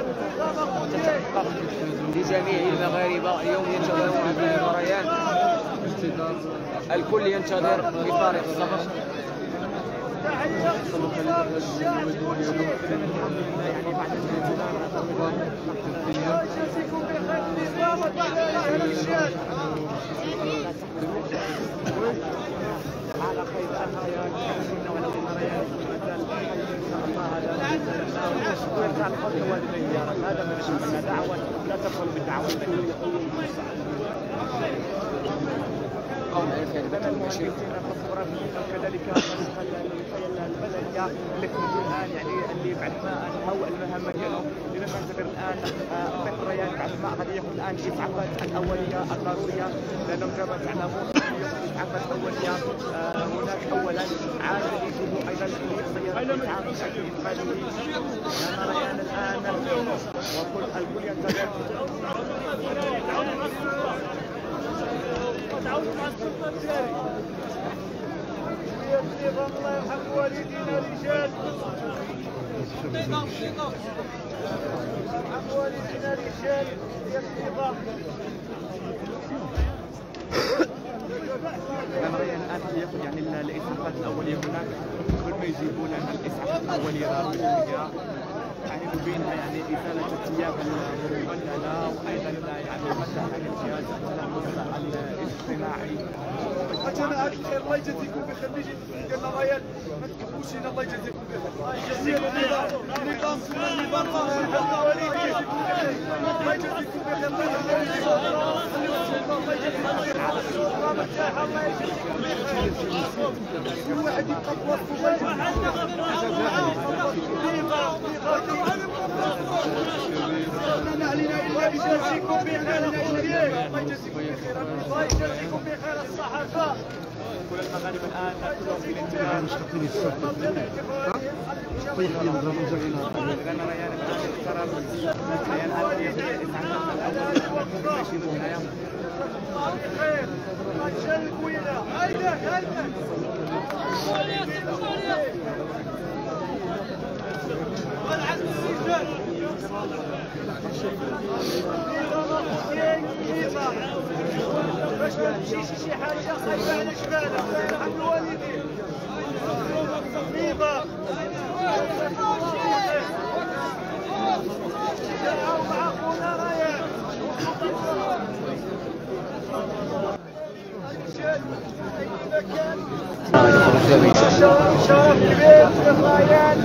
لجميع المغاربة اليوم ينتظرون هذه المباريات، الكل ينتظر بفارغ الصبر. على قيد الرياض ولو المباريات ويرجع الفضل والديه يا رب. هذا ما نشوف دعوه لا تدخل بالدعوه وكذلك البلديه اللي كنتوا الان يعني اللي بعد ما انهوا المهمه ديالهم لما ننتظر الان الرياض بعد ما غادي ياخذ الان الاسعافات الاوليه الضروريه، لانهم كما تعلمون الاسعافات الاوليه هناك اولا عادة يجب ايضا سيارة الاسعاف بشكل اجمالي لان ريان الان الكل ينتظر. الله يرحم والدينا رجال، يرحم والدينا رجال يا النظام. الان ياخذ يعني الاسعافات الاوليه هناك قبل ما يجيبوا لنا الاسعافات الاوليه ضروريه يعني بينها يعني ازاله الثياب المبلله وايضا يعني مسح الجهاز التنفس الاصطناعي. اجانا هذا الخير الله يجازيكم بخير. نجي قلنا ريال ما تكبوش لنا الله يجازيكم بخير. الله يجازيكم بخير. النظام النظام الله يجازيكم بخير. الله كل واحد يبقى بوصفه ما علينا الا يجازيكم بخير. الله يجازيكم بخير. الله يجازيكم بخير الصحافه. كل المغاربه الان كلهم في الانتظار. طيب لان ريان الان اقترب ريان الان يبدا الاسعافات الاوليه يشيلوا هنايا. الله بخير. الله يجازيك وينا هيدا هيدا باش ما تمشيش شي حاجه خايبه على جبالك عند الوالدين. طيبه مع خونا ريان شرف كبير للريان.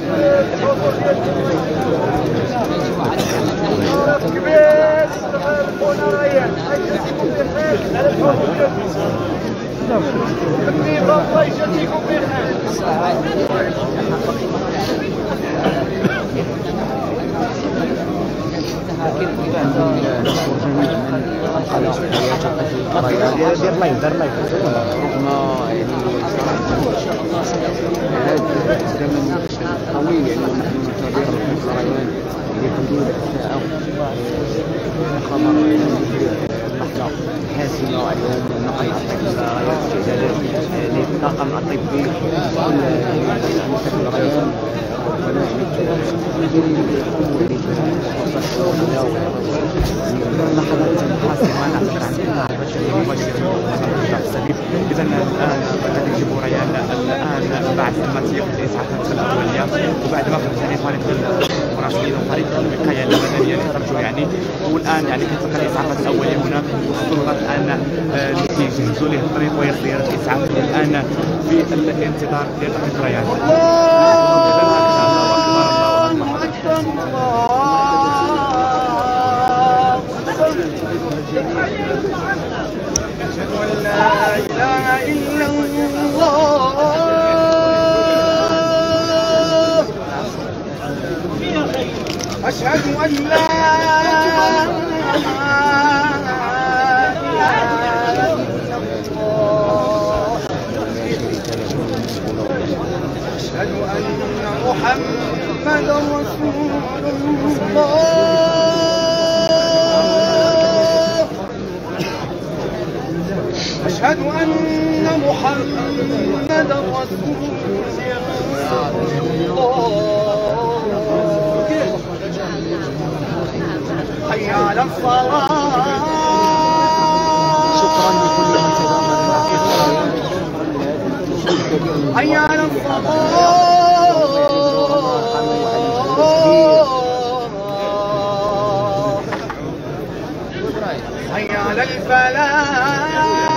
شرف كبير خونا ريان. يجازيكم بخير على الحضور. النظام الله يجازيكم بخير. دير لايف رغم يعني هذا الزمن طويل يعني ونحن ننتظر الريان يقضون الساعة خبر اللحظة الحاسمة اليوم نقيت استعدادات للطاقم الطبي كل مستشفى الريان لحظات حاسمة نعتبر عندنا البشرية مباشرة إذا الآن قد يجيبوا ريان الآن بعد ما تياخذ الإسعافات الأولية وبعد ما خرج يعني فريق المراسلين وفريق الوقاية المدنية اللي خرجوا يعني والآن يعني كتبقى الإسعافات الأولية هناك والسلطات الآن يجهزوا له الطريق ويصير الإسعاف الآن في الانتظار ديال ريان. أشهد أن لا إله إلا الله. أشهد أن لا أشهد أن محمدا رسول الله. أشهد أن محمدا رسول الله. الصلاة. شكرا لكل من تابعنا. حي على الصلاة. حي على الفلاح.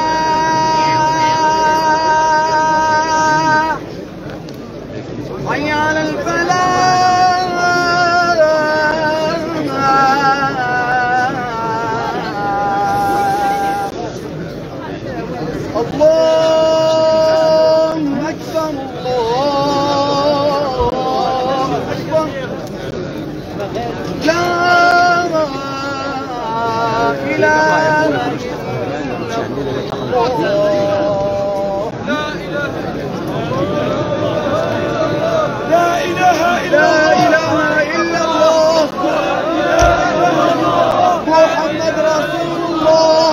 حي على الفلاح. الله أكبر الله أكبر. لا إله إلا الله. لا إله إلا الله. محمد رسول الله.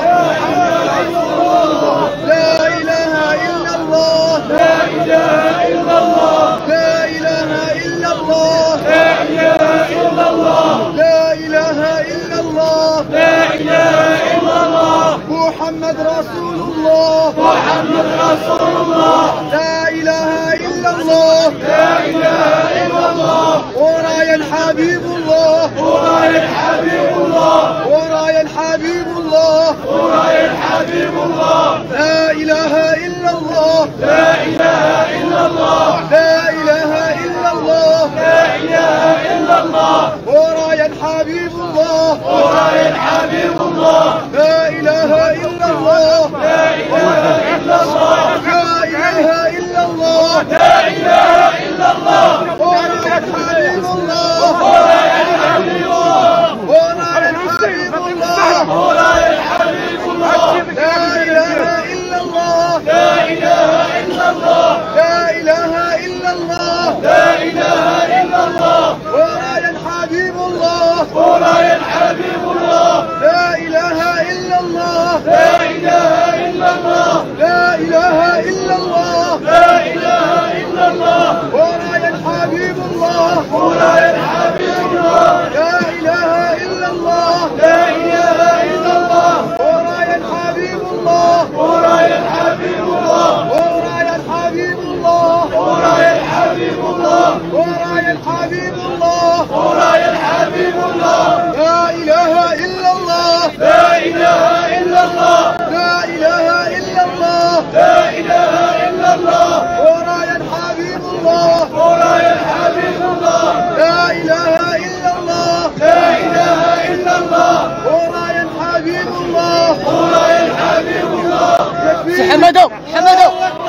لا إله إلا الله. لا إله إلا الله. لا إله إلا الله. لا إله إلا الله. لا إله إلا الله. لا إله إلا الله. محمد رسول الله. محمد رسول الله. لا إله إلا الله. لا إله إلا الله. ورايا الحبيب الله. ورايا الحبيب الله. ورايا الحبيب الله. ورايا الحبيب الله. لا إله إلا الله. لا إله إلا الله. لا إله إلا الله. لا إله إلا الله. ورايا الحبيب الله. ورايا الحبيب الله. لا إله إلا الله. لا إله إلا الله. لا إله إلا الله. لا إله إلا الله. ورايا الحبيب الله. ورايا الحبيب الله. ورايا الحبيب الله. ورايا الحبيب الله. لا إله إلا الله. لا إله إلا الله. لا إله إلا الله. لا إله إلا الله. ورايا الحبيب الله. ورايا الحبيب الله. لا إله إلا الله. لا إله إلا الله. لا إله إلا الله. لا إله إلا الله. ورايا الحبيب الله. ورايا الحبيب الله. لا إله إلا الله. لا إله إلا الله. ورايا الحبيب الله. ورايا الحبيب الله. ورايا الحبيب الله. ورايا الحبيب الله. ورايا الحبيب الله. ورايا الحبيب الله. لا إله إلا الله. لا إله إلا الله. لا إله إلا الله. لا إله إلا الله. ورايا الحبيب الله. ورايا الحبيب الله. لا إله إلا الله. لا إله إلا الله. ورايا الحبيب الله. ورايا الحبيب الله. حمدو حمدو.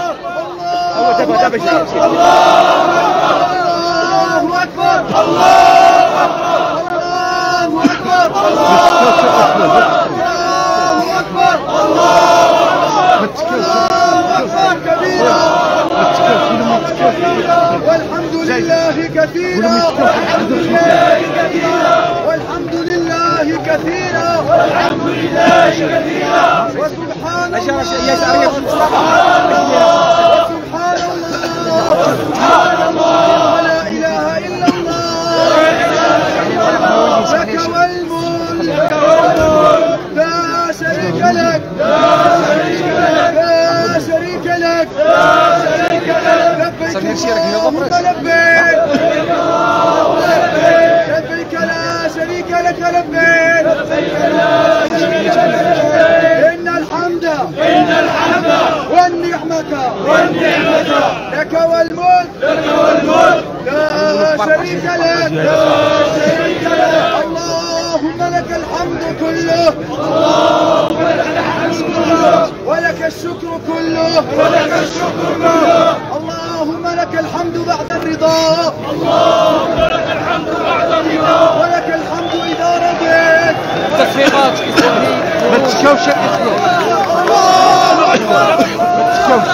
الله أكبر. الله أكبر. الله أكبر. الله أكبر. الله أكبر كبيرا. والحمد لله كثيرا. والحمد لله كثيرا. والحمد لله كثيرا. والحمد لله كثيرا. وسبحان الله. وسبحان الله. ولا إله إلا الله. لك والملك لا شريك لك. لا شريك لك. لا شريك لك. لا شريك لك. لبيك اللهم لبيك. لبيك لا شريك لك. لبيك. لبيك لا شريك لك. إن الحمد والنعمة لك والملك لا شريك لك. لا شريك لك. اللهم لك الحمد كله. اللهم لك الحمد كله. ولك الشكر كله. ولك الشكر كله. اللهم لك الحمد بعد الرضا. اللهم لك الحمد بعد الرضا. ولك الحمد إذا رضيت. تصفيقات إخواني ما تشكوش يا إخوان. الله أكبر. ما تشكوش.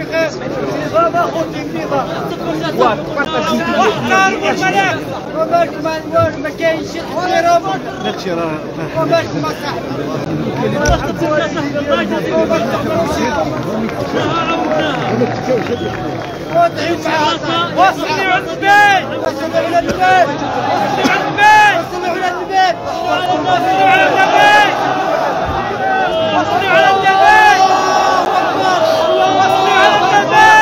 ما كاينش شي تحريرهم هادشي راه وباش ما صح وصلوا على البيت وصلوا على البيت وصلوا على البيت وصلوا على البيت وصلوا على البيت وصلوا على البيت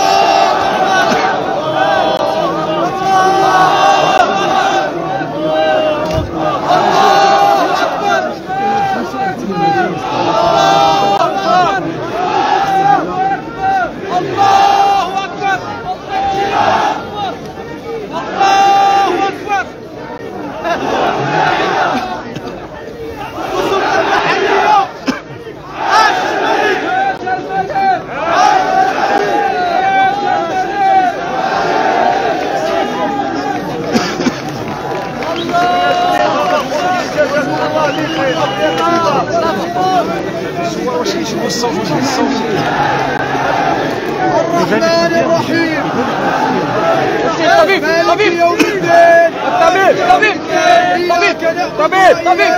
الرحمن الرحيم طبيب طبيب يوم الدين طبيب طبيب طبيب طبيب طبيب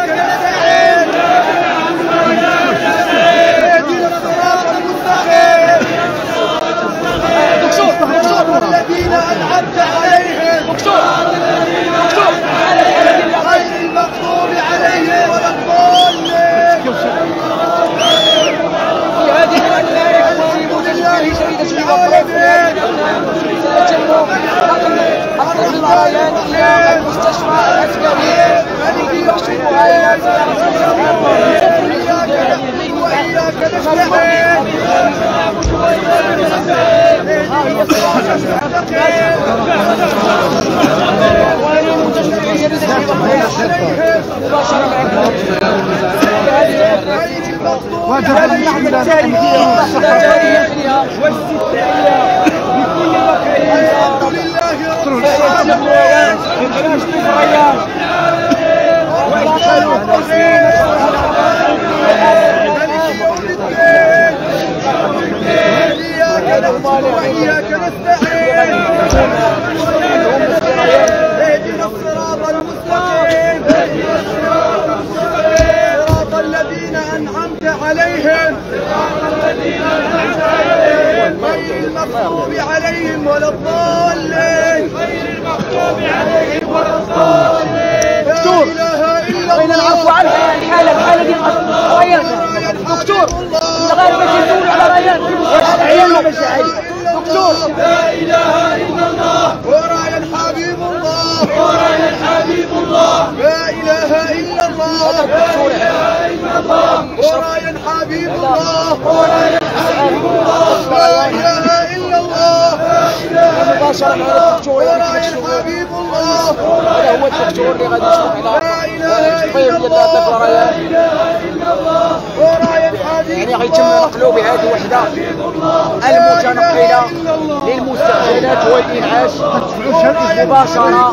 اهدنا الصراط المستقيم صراط الذين انعمت عليهم غير المغضوب عليهم ولا الضالين المستشفى العسكري الذي يحشدها وإياك نستعين واجب علينا وإياك نستعين اهدنا الصراط المستقيم صراط الذين أنعمت عليهم غير المغضوب عليهم ولا الضالين لا إله إلا وين العفو الله عنها الحالة دي غيرت دكتور غير باش يدوروا على ريان عيالنا باش دكتور لا إله إلا الله ورايا الحبيب الله ورايا الحبيب الله لا إله إلا الله ورايا الحبيب الله ورايا الحبيب الله لا إله إلا الله مباشرة على الدكتور ورايا الحبيب الله هذا هو الدكتور اللي غادي يشوف على لا إله الطيب إلا ديال هذاك الريان ورايا الحبيب يعني غيتم نقلوا بهذه الوحده المتنقله للمستعجلات والانعاش مباشره لا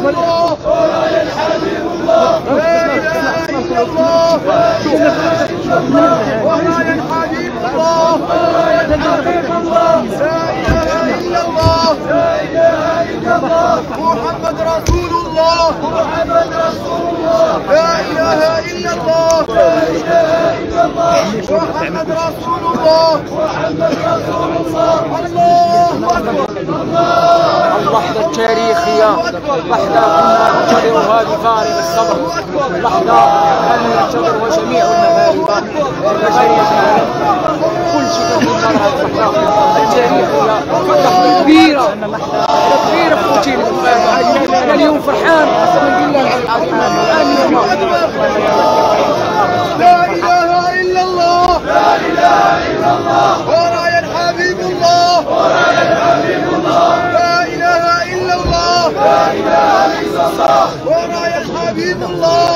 إله إلا الله ورايا الحبيب الله ورايا الحبيب الله لا إله إلا الله لا إله إلا الله محمد رسول الله محمد رسول الله لا إله إلا الله لا إله إلا الله محمد رسول الله محمد رسول الله الله أكبر اللحظة التاريخية لحظة كنا ننتظرها بفارغ الصبر لحظة كان ينتظرها جميع المغاربة البشرية كل شيء كنا اللحظة التاريخية لحظة كبيرة كبيرة في روتين المغاربة أنا اليوم فرحان قسما بالله العظيم لا إله إلا الله لا إله إلا الله ورايا الحبيب الله ورايا الحبيب الله لا إله إلا الله لا إله إلا الله ورايا الحبيب الله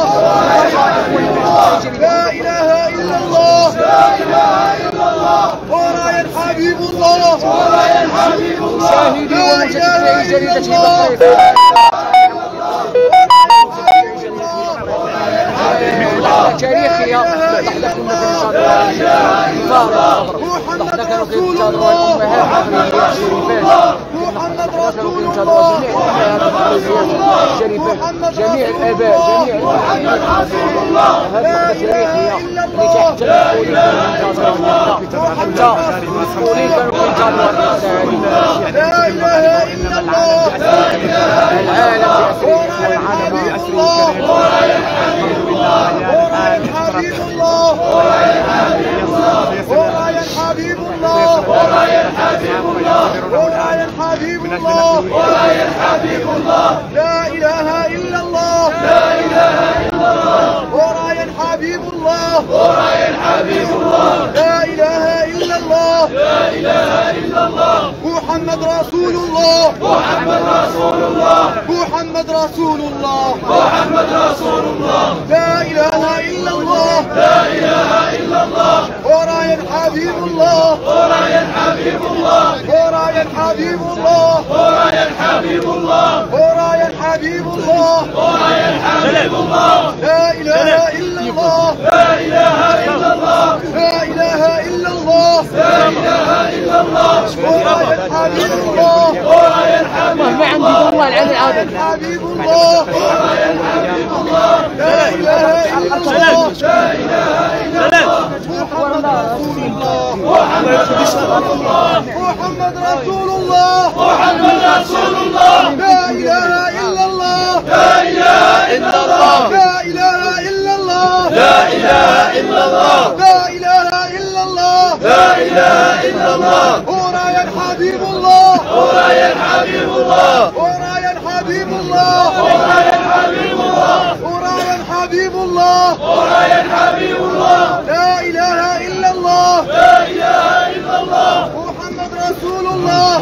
لا إله إلا الله لا إله إلا الله ورايا الحبيب الله ورايا الحبيب الله شاهدي ومشاهدي جريدة البطيخ لحظة تاريخية لحظة كنا في نشاط لحظة كانوا رسول الله محمد رسول الله جميع الآباء جميع هذه التاريخية اللي تحت حتى المسؤولين كانوا كينتظروا لا إله إلا الله العالم حبيب الله ورايا حبيب الله ورايا حبيب الله لا إله إلا الله ورايا حبيب الله لا إله إلا الله محمد رسول الله محمد رسول الله لا إله إلا الله ورايا حبيب الله ورايا حبيب الله ورايا حبيب الله لا إله إلا الله لا إله إلا الله ورايا حبيب الله ما عندي والله العلي العظيم حبيب الله لا إله إلا الله محمد رسول الله لا إله إلا الله لا إله إلا الله لا إله إلا الله ورايا حبيب الله ورايا حبيب الله لا إله إلا الله محمد رسول الله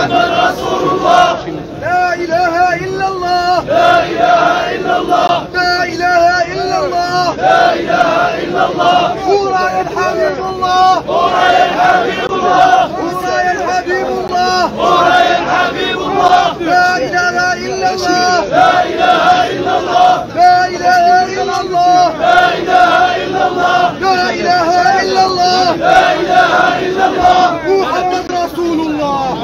لا إله إلا الله لا إله إلا الله ورايا حبيب الله ورايا حبيب الله لا إله إلا الله لا إله إلا الله لا إله إلا الله محمد رسول الله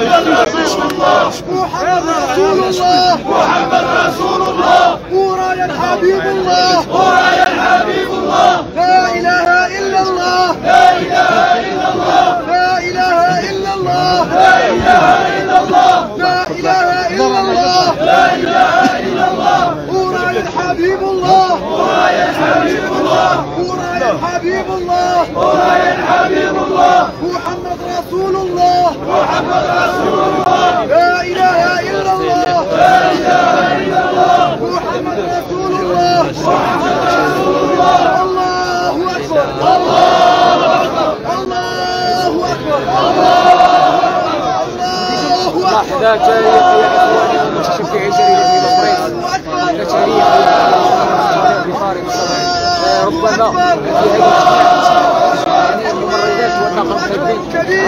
ورايا حبيب الله لا إله إلا الله لا إله إلا الله ورايا حبيب الله محمد رسول الله لا إله إلا الله محمد رسول الله الله أكبر الله أكبر لحظة تاريخية يا إخواني المتشفعين جريدة البريس تاريخ بفارق ربما في هذه الممرضات والنقل الطبي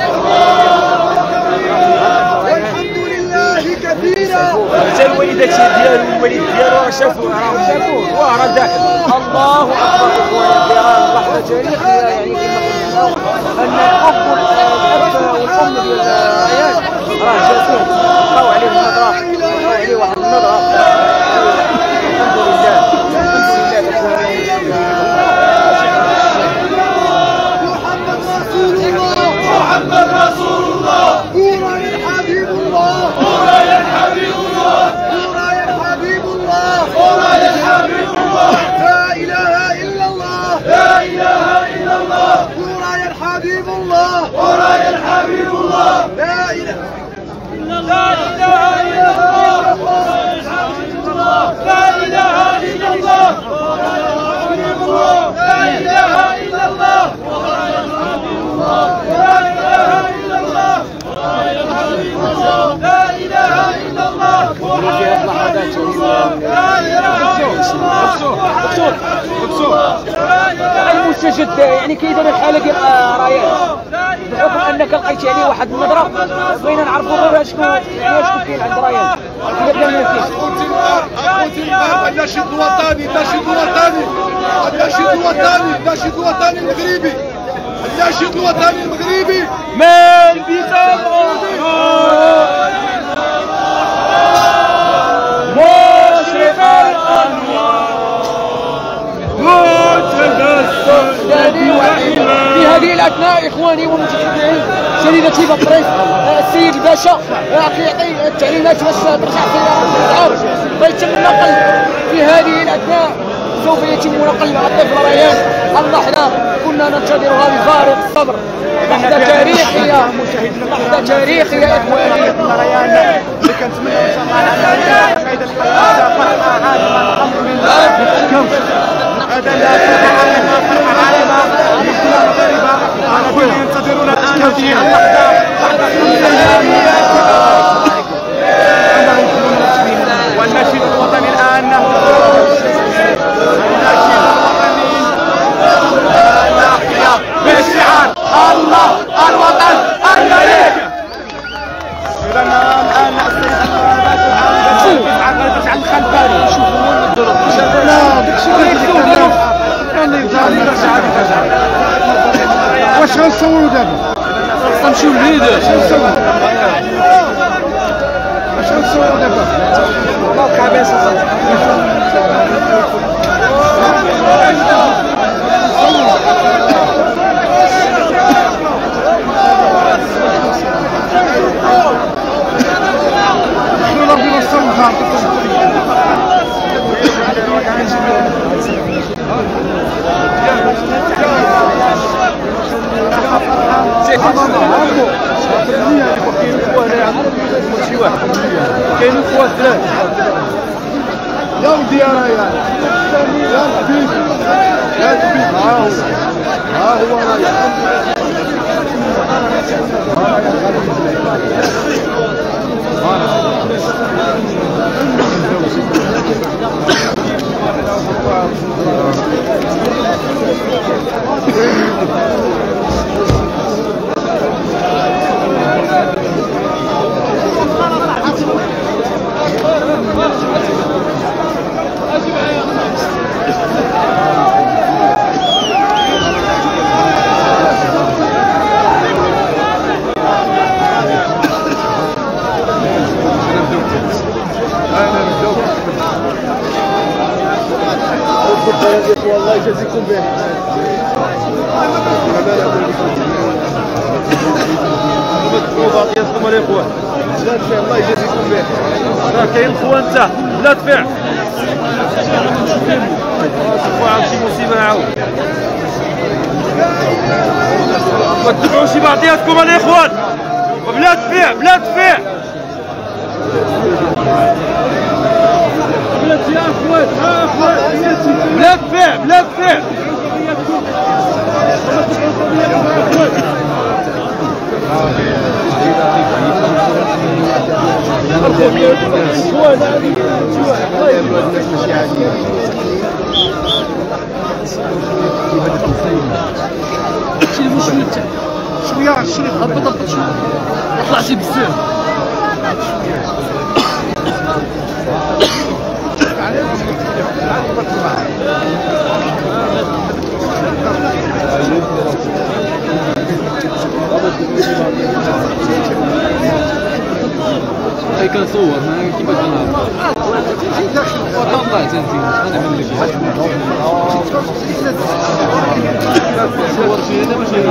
والحمد لله كثيرا حتى الوالدة ديالو والوالد ديالو راه شافوه وراه داخل الله اكبر اخواني الكرام لحظه تاريخيه يعني كما قلنا ان الاب والام ديال العيال راه شافوه بقاو عليه النظره بقاو عليه واحد النظره محمد رسول الله ورايا حبيب الله لا إله إلا الله ورايا حبيب الله لا إله المستجد يعني كيدير الحاله ديال رايان بحكم انك لقيت يعني واحد النظره بغينا نعرفوا غير شكون يعني شكون كاين عند رايان كيف بدا ما كاينش النشيد الوطني مغربي الناشد الوطني المغربي من بيتابعوا مشرق الأنوار في هذه الأثناء إخواني ومتابعين جريدة بطريق السيد الباشا كيعطي التعليمات باش ترجع سيارة الإسعاف ويتم النقل في هذه الأثناء. سوف يتم نقل الطفل ريان اللحظة كنا ننتظرها بفارغ الصبر. لحظة تاريخية، لحظة تاريخية يا إخواني. ريان اللي كنتمنى ان شاء الله على فائده الحياه فرحه عالمه الحمد لله. هذا لا فرحه عالمه لكل المغاربه الذين ينتظرون الان هذه اللحظه والناشد الوطني الان بالشعار الله الوطن الملك. إذا الآن السيد على الخلفاني واش غنصوروا دابا؟ غنمشيو للهيدا. واش غنصوروا دابا؟ كاين اخوة ثلاث يا ودي يا ريان يا حبيبي يا حبيبي ها هو ريان والله يجازيكم به. باقياتكم الاخوان لا تفع الله يجازيكم به. راه كاين خوان انت لا تفع. شوفوا عاود شي مصيبه عاود. ما تتبعوش بعضياتكم الاخوان بلا تفع بلا تفع. يا اخوان يا اخوان بلا تفع بلا تفع. شويه شويه هبط هبط شويه ما طلعش بزاف. هاي كنصور ما كيفاش غنعرف طلع تنزيل غنعمل لك صور شي هذا ماشي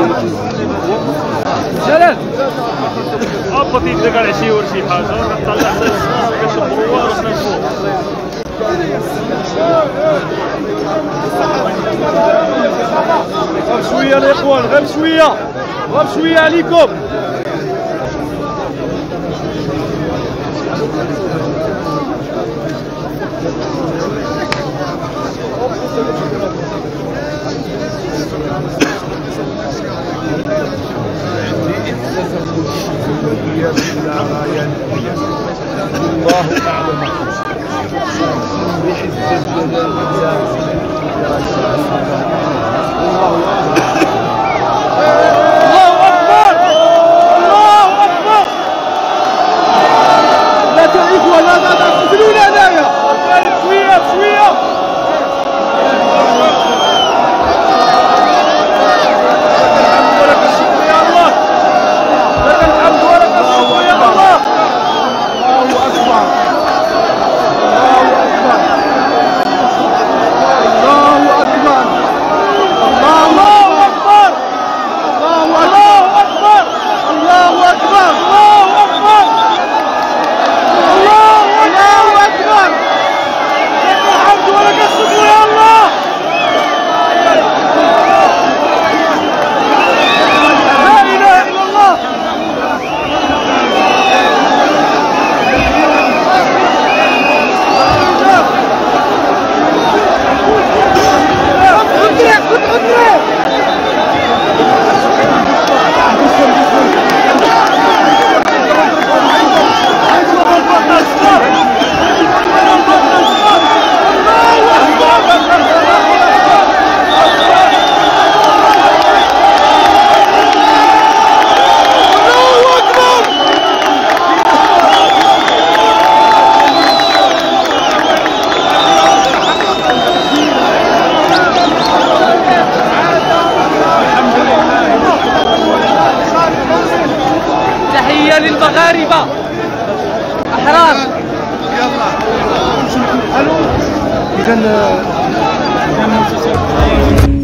جلال هبط يدك على شي ور شي حاجه طلع باش نصوروا باش نشوفوا. غير شويه الاخوان غير شويه غير شويه عليكم. الله اعلم. كان